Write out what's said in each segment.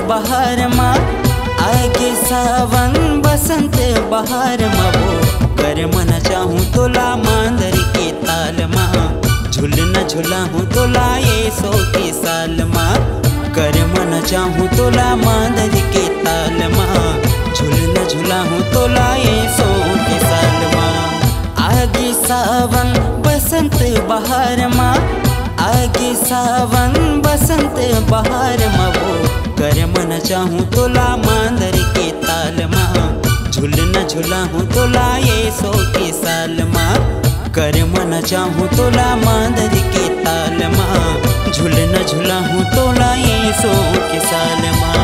बहार माँ, आगे सावन बसंत बहार माँ, वो कर मन चाहूँ तोला मांदर के ताल माँ, झूलना झूला हूँ तोला ये 100 के साल माँ, कर मन चाहूँ तोला मांदर के ताल माँ, झूलना झूला हूँ तोला ये 100 के साल माँ। आगे सावन बसंत बहार माँ, आगे सावन बसंत बहार माँ, वो कर मन चाहूँ तोला मांदर के ताल माँ, झूलना झूला हूँ तोला ये 100 के साल माँ, कर मन चाहूँ तोला मांदर के ताल माँ, झूलना झूला हूँ तोला ये 100 के साल माँ।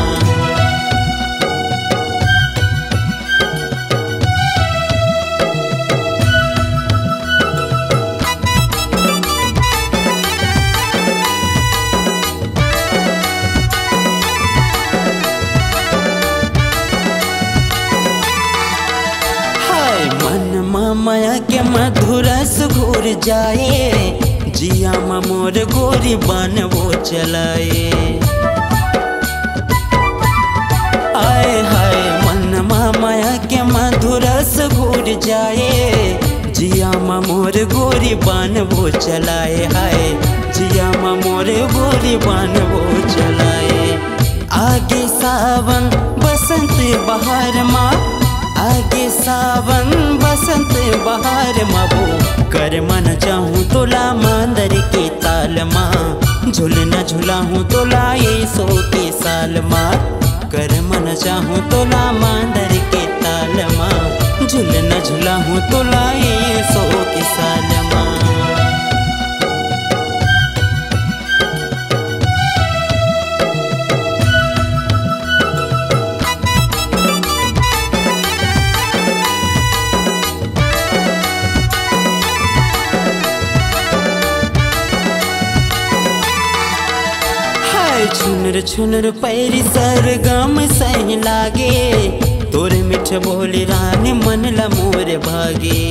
माया के मधुरस घूर जाए, जिया मोर गोरी बन वो चलाए। आए हाय मन माया के मधुरस घूर जाए, जिया मोर गोरी बन वो चलाए। हाय जिया मोर गोरी बन वो चलाए। आगे सावन बसंत बहार माँ, आगे सावन बसंत बहार माँ, वो कर मन चाहूँ तोला मांदर के ताल माँ, झूलना झूला हूँ तोला ये 100 के साल माँ, कर मन चाहूँ तोला मांदर के ताल माँ, झूलना झूला हूँ तोला ये 100 के साल माँ। छुनर छुनर पैरी सरगम सह लागे, तोरे मिठ बोली रानी मन ला मोर भागे।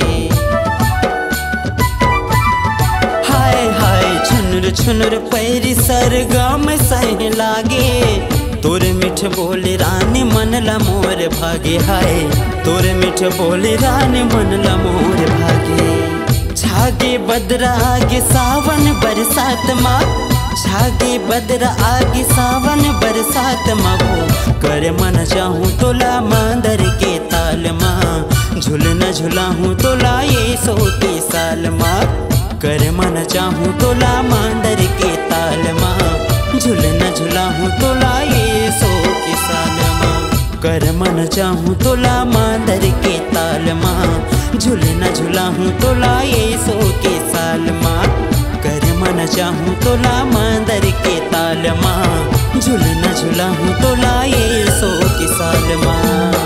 हाय हाय छुनर छुनर पैरी सरगम सह लागे, तोरे मिठ बोली रानी मन ला मोर भागे। हाय तोरे मिठ बोली रानी मन ला मोर भागे। छागे बदरा आगे सावन बरसात माँ, छागे बदरा आगे सावन बरसात माँ, वो कर मन चाहूँ तोला मांदर के ताल माँ, झूलना झूला हूँ तोला ये 100 के साल माँ, कर मन चाहूँ तोला मांदर के ताल माँ, झूलना झूला हूँ तोला ये 100 के साल माँ, कर मन चाहूँ तोला मांदर के ताल माँ, झूलना झूला हूँ तोला ये 100 के साल माँ, कर मन चाहूँ तोला मांदर के ताल माँ, झूलना झूला हूँ तोला ये 100 के साल माँ।